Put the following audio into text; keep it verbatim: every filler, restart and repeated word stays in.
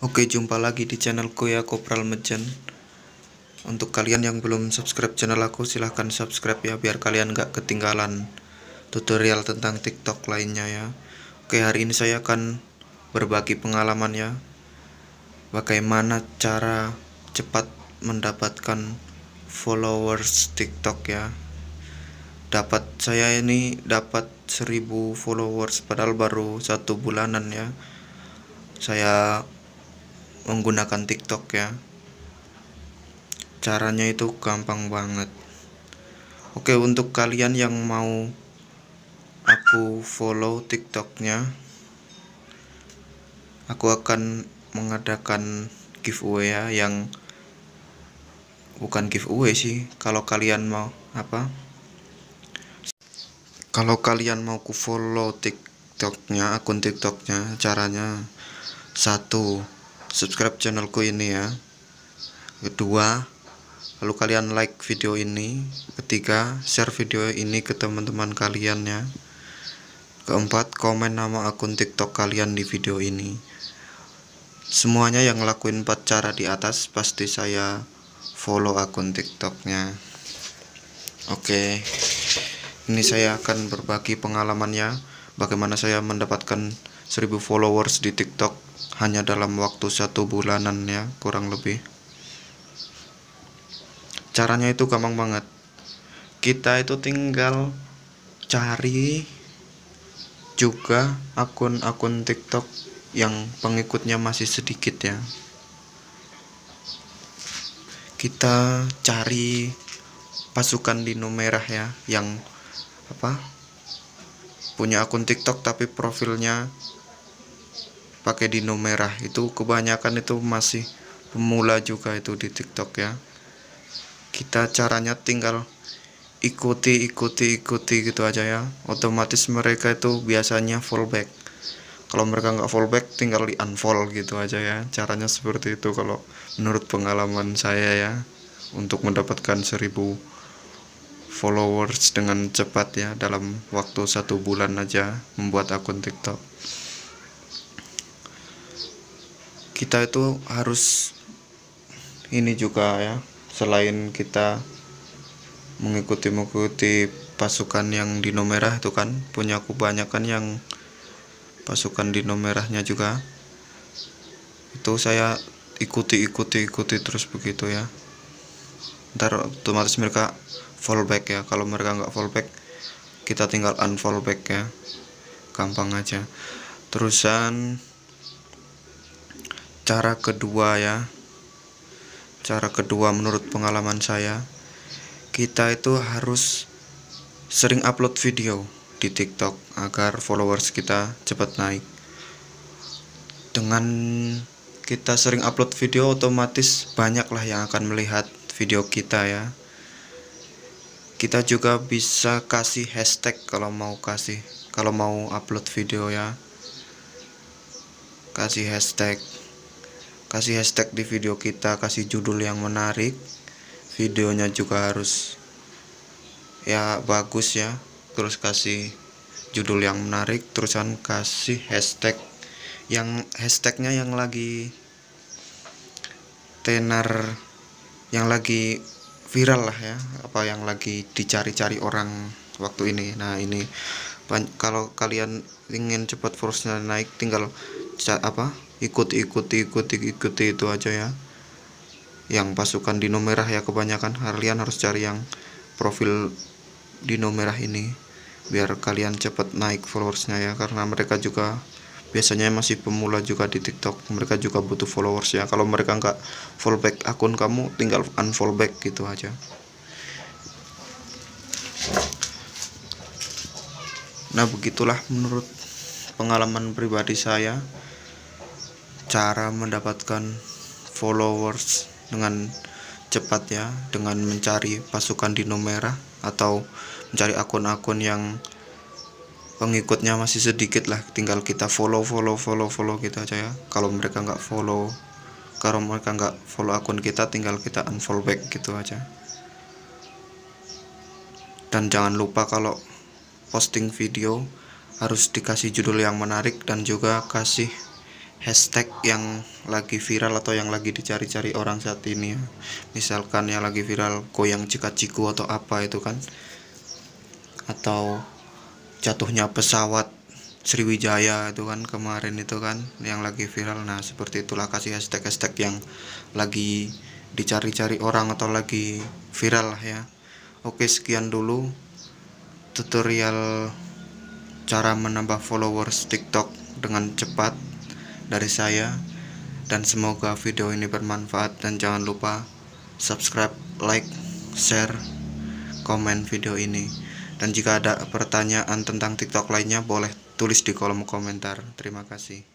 Oke, jumpa lagi di channelku ya, Kopral Mejen. Untuk kalian yang belum subscribe channel aku, silahkan subscribe ya, biar kalian gak ketinggalan tutorial tentang TikTok lainnya ya. Oke, hari ini saya akan berbagi pengalaman ya, bagaimana cara cepat mendapatkan followers TikTok ya. Dapat saya ini dapat seribu followers padahal baru satu bulanan ya saya menggunakan TikTok ya. Caranya itu gampang banget. Oke, untuk kalian yang mau aku follow TikToknya, aku akan mengadakan giveaway ya, yang bukan giveaway sih. Kalau kalian mau apa? Kalau kalian mau ku follow TikToknya, akun TikToknya, caranya satu, subscribe channelku ini ya. Kedua, lalu kalian like video ini. Ketiga, share video ini ke teman-teman kalian ya. Keempat, komen nama akun TikTok kalian di video ini. Semuanya yang ngelakuin empat cara di atas, pasti saya follow akun TikToknya. Oke, ini saya akan berbagi pengalamannya, bagaimana saya mendapatkan seribu followers di TikTok hanya dalam waktu satu bulanan ya, kurang lebih. Caranya itu gampang banget. Kita itu tinggal cari juga akun-akun TikTok yang pengikutnya masih sedikit ya. Kita cari pasukan dino merah ya, yang apa? Punya akun TikTok tapi profilnya pakai dino merah. Itu kebanyakan itu masih pemula juga itu di TikTok ya. Kita caranya tinggal ikuti ikuti ikuti gitu aja ya, otomatis mereka itu biasanya fallback. Kalau mereka nggak fallback, tinggal di unfollow gitu aja ya. Caranya seperti itu kalau menurut pengalaman saya ya, untuk mendapatkan seribu followers dengan cepat ya, dalam waktu satu bulan aja membuat akun TikTok. Kita itu harus ini juga ya, selain kita mengikuti-mengikuti pasukan yang dino merah itu kan, punya kebanyakan yang pasukan dino merahnya juga. Itu saya ikuti-ikuti-ikuti terus begitu ya. Ntar otomatis mereka fallback ya. Kalau mereka nggak fallback, kita tinggal unfallback ya. Gampang aja. Terusan cara kedua ya. Cara kedua menurut pengalaman saya, kita itu harus sering upload video di TikTok agar followers kita cepat naik. Dengan kita sering upload video, otomatis banyaklah yang akan melihat video kita ya. Kita juga bisa kasih hashtag kalau mau kasih kalau mau upload video ya. Kasih hashtag. Kasih hashtag di video kita, kasih judul yang menarik. Videonya juga harus ya bagus ya. Terus kasih judul yang menarik, terusan kasih hashtag yang hashtagnya yang lagi tenar, yang lagi viral lah ya, apa yang lagi dicari-cari orang waktu ini. Nah ini kalau kalian ingin cepat followersnya naik, tinggal apa ikuti ikuti ikuti ikuti itu aja ya. Yang pasukan dino merah ya, kebanyakan kalian harus cari yang profil dino merah ini biar kalian cepat naik followersnya ya, karena mereka juga biasanya masih pemula juga di TikTok. Mereka juga butuh followers ya. Kalau mereka nggak fallback akun kamu, tinggal unfallback gitu aja. Nah begitulah menurut pengalaman pribadi saya, cara mendapatkan followers dengan cepat ya, dengan mencari pasukan dino merah atau mencari akun-akun yang pengikutnya masih sedikit lah. Tinggal kita follow follow follow follow gitu aja ya. Kalau mereka nggak follow kalau mereka nggak follow akun kita, tinggal kita unfollow back gitu aja. Dan jangan lupa kalau posting video harus dikasih judul yang menarik dan juga kasih hashtag yang lagi viral atau yang lagi dicari-cari orang saat ini ya. Misalkan yang lagi viral goyang cika-ciku atau apa itu kan, atau jatuhnya pesawat Sriwijaya itu kan kemarin itu kan yang lagi viral. Nah seperti itulah, kasih hashtag-hashtag yang lagi dicari-cari orang atau lagi viral lah ya. Oke, sekian dulu tutorial cara menambah followers TikTok dengan cepat dari saya, dan semoga video ini bermanfaat. Dan jangan lupa subscribe, like, share, komen video ini. Dan jika ada pertanyaan tentang TikTok lainnya, boleh tulis di kolom komentar. Terima kasih.